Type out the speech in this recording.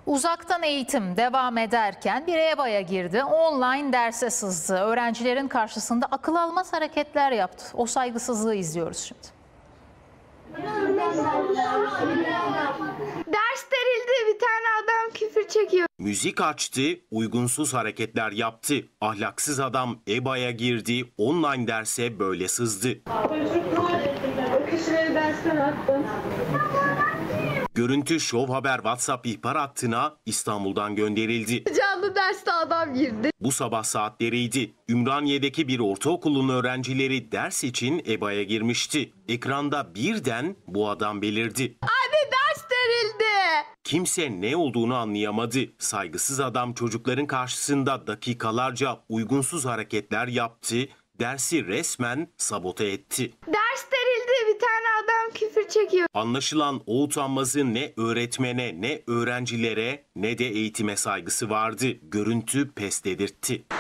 Uzaktan eğitim devam ederken bir EBA'ya girdi, online derse sızdı. Öğrencilerin karşısında akıl almaz hareketler yaptı. O saygısızlığı izliyoruz şimdi. Ders verildi, bir tane adam küfür çekiyor. Müzik açtı, uygunsuz hareketler yaptı. Ahlaksız adam EBA'ya girdi, online derse böyle sızdı. O kişileri dersten attım. Görüntü Şov Haber WhatsApp ihbar hattına İstanbul'dan gönderildi. Canlı derste adam girdi. Bu sabah saatleriydi. Ümraniye'deki bir ortaokulun öğrencileri ders için EBA'ya girmişti. Ekranda birden bu adam belirdi. Anne ders verildi. Kimse ne olduğunu anlayamadı. Saygısız adam çocukların karşısında dakikalarca uygunsuz hareketler yaptı, dersi resmen sabote etti. Ders verildi, bir tane adam küfür çekiyor. Anlaşılan o utanmazın ne öğretmene, ne öğrencilere, ne de eğitime saygısı vardı. Görüntü pes dedirtti.